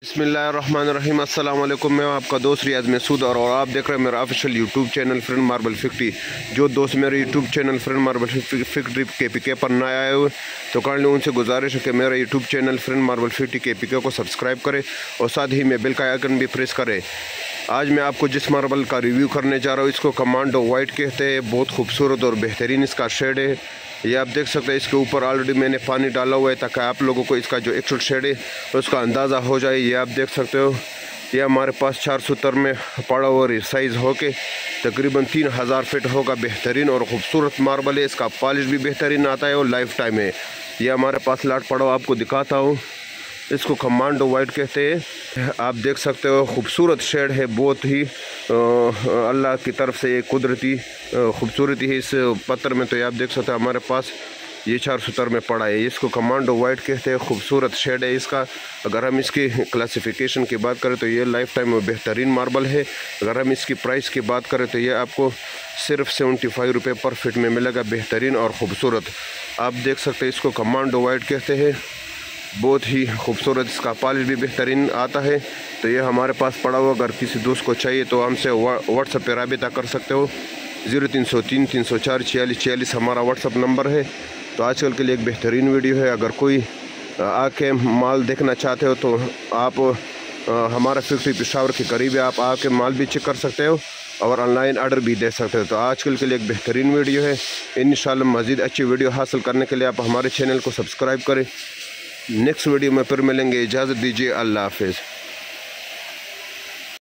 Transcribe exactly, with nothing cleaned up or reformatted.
बिस्मिल्लाहिर्रहमानिर्रहीम। अस्सलाम वालेकुम। मैं आपका दोस्त रियाज मसूद और, और आप देख रहे हैं मेरा official YouTube channel friend marble fifty. जो दोस्त मेरे YouTube channel friend marble fifty के पी के पर ना आए हुए तो काइंडली उनसे गुजारिश है कि मेरा YouTube channel friend marble fifty के पी के को सब्सक्राइब करें और साथ ही में बेल का आइकन भी प्रेस करें। आज मैं आपको जिस मार्बल का रिव्यू करने जा रहा हूँ इसको कमांडो वाइट कहते हैं। बहुत खूबसूरत और बेहतरीन इसका शेड है। ये आप देख सकते हैं, इसके ऊपर ऑलरेडी मैंने पानी डाला हुआ है ताकि आप लोगों को इसका जो एक्चुअल शेड है उसका अंदाज़ा हो जाए। ये आप देख सकते हो, ये हमारे पास चार सूतर में पड़ा हुआ साइज़ हो के तकरीबन तीन हज़ार फिट होगा। बेहतरीन और ख़ूबसूरत मार्बल है। इसका पॉलिश भी बेहतरीन आता है और लाइफ टाइम है। ये हमारे पास लाट पड़ा हुआ, आपको दिखाता हूँ। इसको कमांडो वाइट कहते हैं। आप देख सकते हो खूबसूरत शेड है। बहुत ही अल्लाह की तरफ से ये कुदरती खूबसूरती है इस पत्थर में। तो ये आप देख सकते हो हमारे पास ये चार सूतर में पड़ा है। इसको कमांडो वाइट कहते हैं। खूबसूरत शेड है इसका। अगर हम इसकी क्लासिफिकेशन की बात करें तो ये लाइफ टाइम में बेहतरीन मार्बल है। अगर हम इसकी प्राइस की बात करें तो ये आपको सिर्फ सेवेंटी फाइव रुपये पर फिट में मिलेगा। बेहतरीन और ख़ूबसूरत आप देख सकते हैं। इसको कमांडो वाइट कहते हैं। बहुत ही खूबसूरत, इसका पॉलिश भी बेहतरीन आता है। तो ये हमारे पास पड़ा हुआ, अगर किसी दोस्त को चाहिए तो हमसे व्हाट्सएप पर राबिता कर सकते हो। ज़ीरो तीन सौ तीन तीन सौ चार छियालीस छियालीस हमारा व्हाट्सएप नंबर है। तो आजकल के लिए एक बेहतरीन वीडियो है। अगर कोई आके माल देखना चाहते हो तो आप हमारा फैक्ट्री पेशावर के करीब है, आप आके माल भी चेक कर सकते हो और ऑनलाइन ऑर्डर भी दे सकते हो। तो आजकल के लिए एक बेहतरीन वीडियो है। इंशाल्लाह मज़ीद अच्छी वीडियो हासिल करने के लिए आप हमारे चैनल को सब्सक्राइब करें। नेक्स्ट वीडियो में फिर मिलेंगे। इजाज़त दीजिए। अल्लाह हाफ़िज़।